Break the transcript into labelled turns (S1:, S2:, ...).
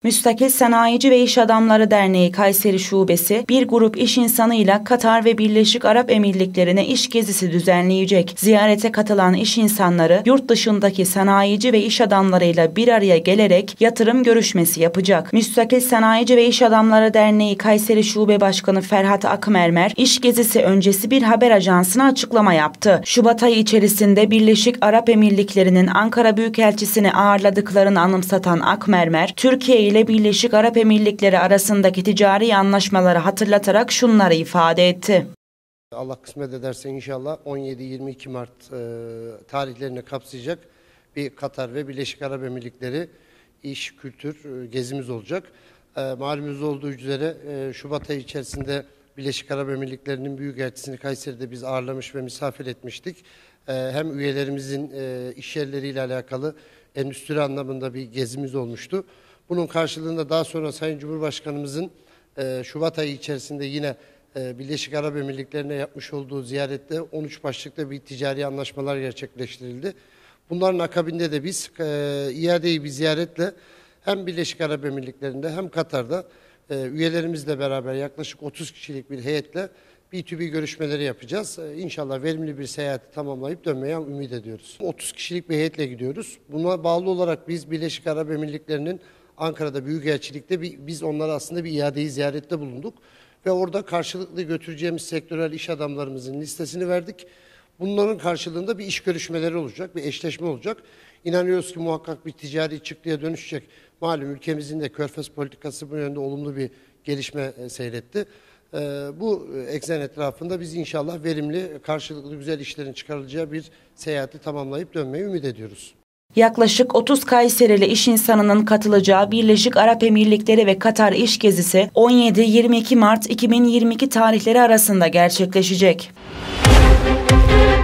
S1: Müstakil Sanayici ve İş Adamları Derneği Kayseri Şubesi bir grup iş insanıyla Katar ve Birleşik Arap Emirlikleri'ne iş gezisi düzenleyecek. Ziyarete katılan iş insanları yurt dışındaki sanayici ve iş adamlarıyla bir araya gelerek yatırım görüşmesi yapacak. Müstakil Sanayici ve İş Adamları Derneği Kayseri Şube Başkanı Ferhat Akmermer, iş gezisi öncesi bir haber ajansına açıklama yaptı. Şubat ayı içerisinde Birleşik Arap Emirlikleri'nin Ankara Büyükelçisini ağırladıklarını anımsatan Akmermer, Türkiye ile Birleşik Arap Emirlikleri arasındaki ticari anlaşmaları hatırlatarak şunları ifade etti.
S2: Allah kısmet ederse inşallah 17-22 Mart tarihlerini kapsayacak bir Katar ve Birleşik Arap Emirlikleri iş, kültür gezimiz olacak. Malumunuz olduğu üzere Şubat ayı içerisinde Birleşik Arap Emirlikleri'nin Büyükelçisini Kayseri'de biz ağırlamış ve misafir etmiştik. Hem üyelerimizin iş yerleriyle alakalı endüstri anlamında bir gezimiz olmuştu. Bunun karşılığında daha sonra Sayın Cumhurbaşkanımızın Şubat ayı içerisinde yine Birleşik Arap Emirlikleri'ne yapmış olduğu ziyarette 13 başlıkta bir ticari anlaşmalar gerçekleştirildi. Bunların akabinde de biz iadeyi bir ziyaretle hem Birleşik Arap Emirlikleri'nde hem Katar'da üyelerimizle beraber yaklaşık 30 kişilik bir heyetle B2B görüşmeleri yapacağız. İnşallah verimli bir seyahati tamamlayıp dönmeye ümit ediyoruz. 30 kişilik bir heyetle gidiyoruz. Buna bağlı olarak biz Birleşik Arap Emirlikleri'nin Ankara'da Büyükelçilik'te biz onlara aslında bir iadeyi ziyarette bulunduk. Ve orada karşılıklı götüreceğimiz sektörel iş adamlarımızın listesini verdik. Bunların karşılığında bir iş görüşmeleri olacak, bir eşleşme olacak. İnanıyoruz ki muhakkak bir ticari çıktıya dönüşecek. Malum ülkemizin de Körfez politikası bu yönde olumlu bir gelişme seyretti. Bu eksen etrafında biz inşallah verimli, karşılıklı güzel işlerin çıkarılacağı bir seyahati tamamlayıp dönmeyi ümit ediyoruz.
S1: Yaklaşık 30 Kayserili iş insanının katılacağı Birleşik Arap Emirlikleri ve Katar iş gezisi 17-22 Mart 2022 tarihleri arasında gerçekleşecek.